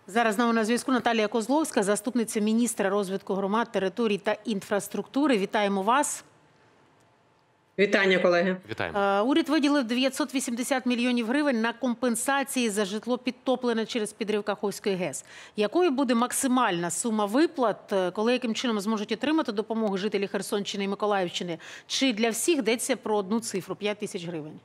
Зараз з нами на зв'язку Наталія Козловська, заступниця міністра розвитку громад, територій та інфраструктури. Вітаємо вас. Вітання, колеги. Вітаємо. Уряд виділив 980 мільйонів гривень на компенсації за житло підтоплене через підрив Каховської ГЕС. Якою буде максимальна сума виплат, коли яким чином зможуть отримати допомогу жителі Херсонщини і Миколаївщини? Чи для всіх йдеться про одну цифру – 5 тисяч гривень?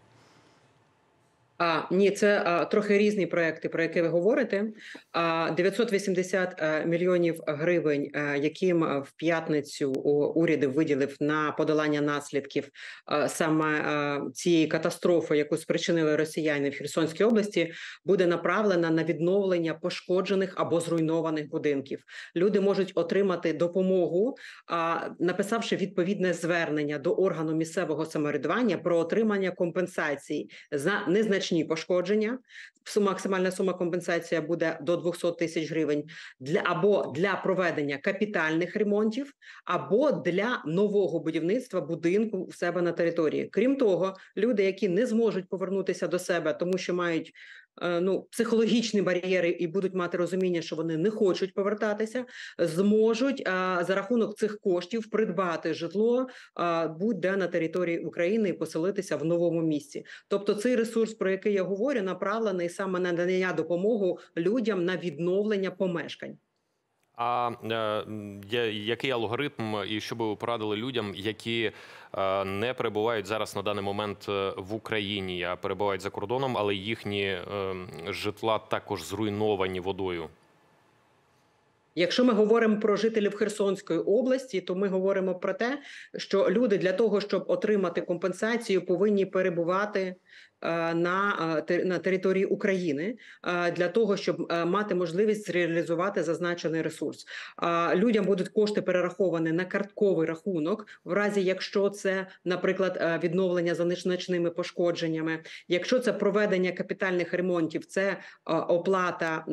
Ні, це трохи різні проекти, про які ви говорите. 980 мільйонів гривень, яким в п'ятницю уряд виділив на подолання наслідків саме цієї катастрофи, яку спричинили росіяни в Херсонській області, буде направлена на відновлення пошкоджених або зруйнованих будинків. Люди можуть отримати допомогу, написавши відповідне звернення до органу місцевого самоврядування про отримання компенсації за незначні пошкодження. Максимальна сума компенсації буде до 200 тисяч гривень або для проведення капітальних ремонтів, або для нового будівництва будинку в себе на території. Крім того, люди, які не зможуть повернутися до себе, тому що мають психологічні бар'єри і будуть мати розуміння, що вони не хочуть повертатися, зможуть за рахунок цих коштів придбати житло будь-де на території України і поселитися в новому місці. Тобто цей ресурс, про який я говорю, направлений саме на надання допомоги людям на відновлення помешкань. А який алгоритм і що би ви порадили людям, які не перебувають зараз на даний момент в Україні, а перебувають за кордоном, але їхні житла також зруйновані водою? Якщо ми говоримо про жителів Херсонської області, то ми говоримо про те, що люди для того, щоб отримати компенсацію, повинні перебувати на території України для того, щоб мати можливість реалізувати зазначений ресурс. Людям будуть кошти перераховані на картковий рахунок, в разі якщо це, наприклад, відновлення за незначними пошкодженнями. Якщо це проведення капітальних ремонтів, це оплата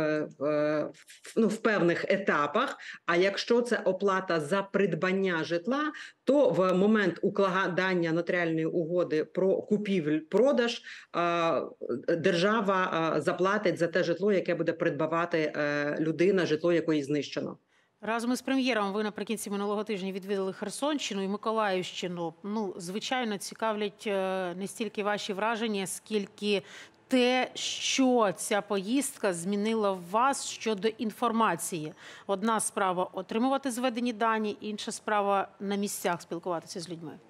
в певних етапах, а якщо це оплата за придбання житла, то в момент укладання нотаріальної угоди про купівлю-продаж держава заплатить за те житло, яке буде придбавати людина, житло якої знищено. Разом із прем'єром ви наприкінці минулого тижня відвідали Херсонщину і Миколаївщину. Звичайно, цікавлять не стільки ваші враження, скільки те, що ця поїздка змінила в вас щодо інформації. Одна справа – отримувати зведені дані, інша справа – на місцях спілкуватися з людьми.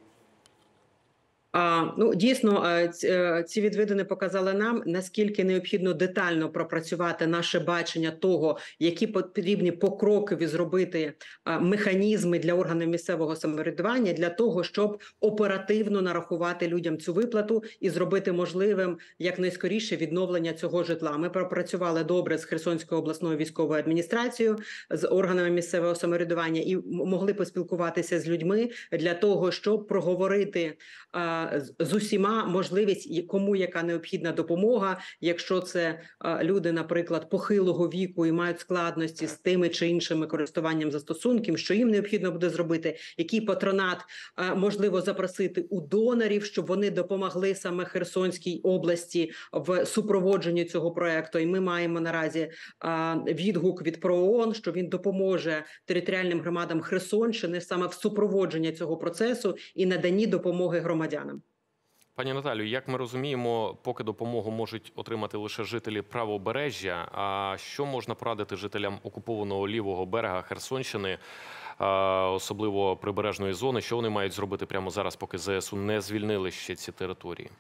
Дійсно, ці відвідини показали нам, наскільки необхідно детально пропрацювати наше бачення того, які потрібні покрокові зробити механізми для органів місцевого самоврядування, для того, щоб оперативно нарахувати людям цю виплату і зробити можливим якнайскоріше відновлення цього житла. Ми пропрацювали добре з Херсонською обласною військовою адміністрацією, з органами місцевого самоврядування і могли поспілкуватися з людьми для того, щоб проговорити з усіма можливість, кому яка необхідна допомога, якщо це люди, наприклад, похилого віку і мають складності з тими чи іншими користуванням застосунків, що їм необхідно буде зробити, який патронат можливо запросити у донорів, щоб вони допомогли саме Херсонській області в супроводженні цього проекту. І ми маємо наразі відгук від ПРООН, що він допоможе територіальним громадам Херсонщини саме в супроводженні цього процесу і наданні допомоги громадянам. Пані Наталю, як ми розуміємо, поки допомогу можуть отримати лише жителі правобережжя, а що можна порадити жителям окупованого лівого берега Херсонщини, особливо прибережної зони, що вони мають зробити прямо зараз, поки ЗСУ не звільнили ще ці території?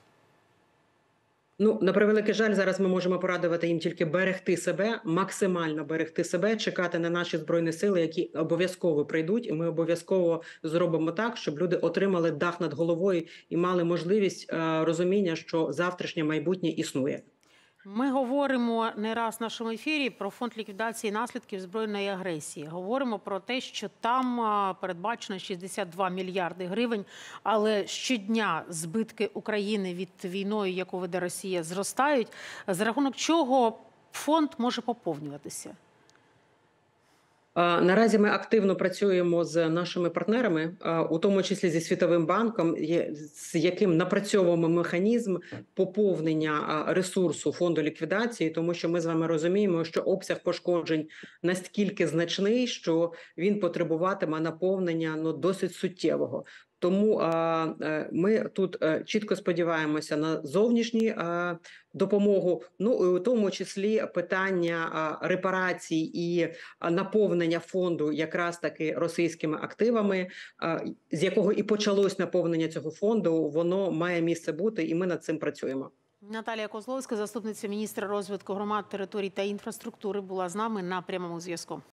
На превеликий жаль, зараз ми можемо порадувати їм тільки берегти себе, максимально берегти себе, чекати на наші Збройні сили, які обов'язково прийдуть, і ми обов'язково зробимо так, щоб люди отримали дах над головою і мали можливість розуміння, що завтрашнє майбутнє існує. Ми говоримо не раз в нашому ефірі про фонд ліквідації наслідків збройної агресії. Говоримо про те, що там передбачено 62 мільярди гривень, але щодня збитки України від війни, яку веде Росія, зростають. За рахунок чого фонд може поповнюватися? Наразі ми активно працюємо з нашими партнерами, у тому числі зі Світовим банком, з яким напрацьовуємо механізм поповнення ресурсу фонду ліквідації, тому що ми з вами розуміємо, що обсяг пошкоджень настільки значний, що він потребуватиме наповнення досить суттєвого. Тому ми тут чітко сподіваємося на зовнішню допомогу, і у тому числі питання репарацій і наповнення фонду якраз таки російськими активами, з якого і почалось наповнення цього фонду, воно має місце бути, і ми над цим працюємо. Наталія Козловська, заступниця міністра розвитку громад, територій та інфраструктури, була з нами на прямому зв'язку.